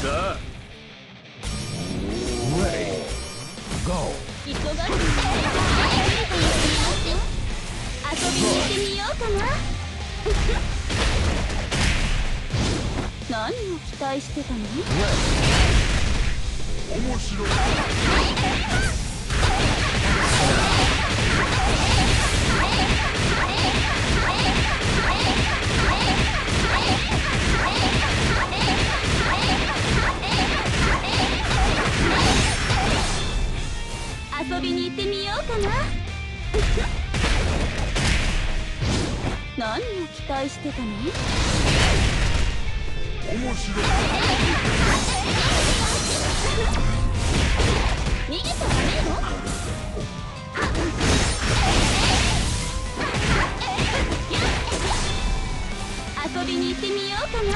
さあ。 Ready. Go. 忙しい遊びに行ってみようかな。何を期待してたの？ 面白い。 遊びに行ってみようかな。何を期待してたの？ 面白い。 逃げちゃダメよ。遊びに行ってみようかな。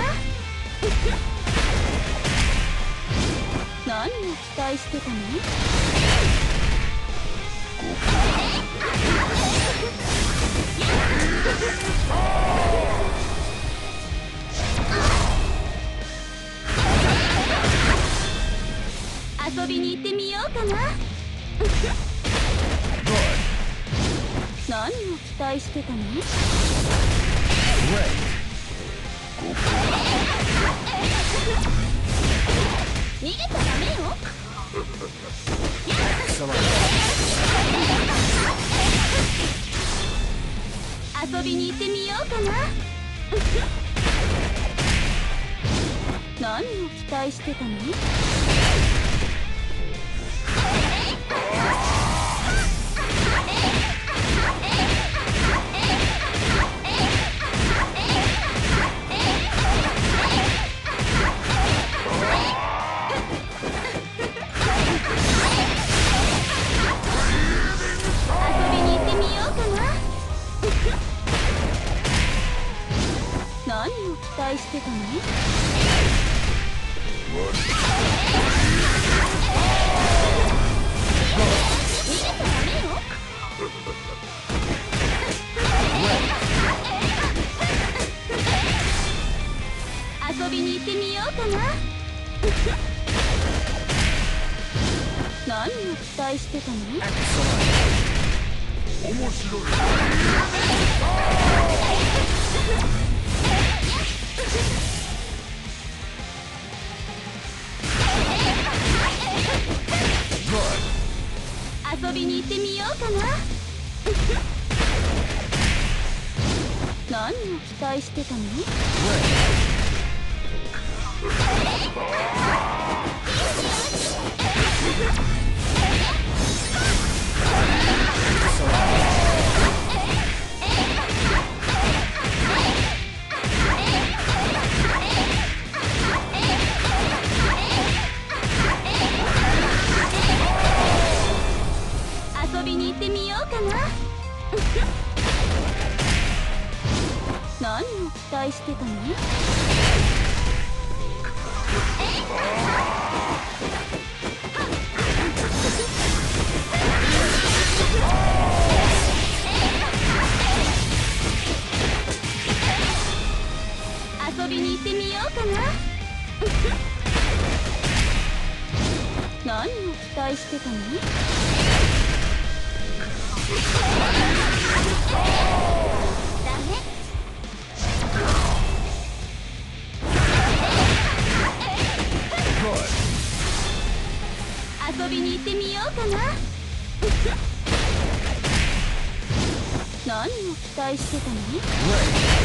何を期待してたの？遊びに行ってみようかな。何を期待してたの？逃げちゃダメよ。遊びに行ってみようかな。何を期待してたの？何を期待してたの？逃げちゃダメよ。遊びに行ってみようかな。何を期待してたの？ 面白い。 遊びに行ってみようかな。何を期待してたの？遊びに行ってみようかな。何を期待してたの？遊びに行ってみようかな。何を期待してたの？ダメ。遊びに行ってみようかな。何を期待してたの？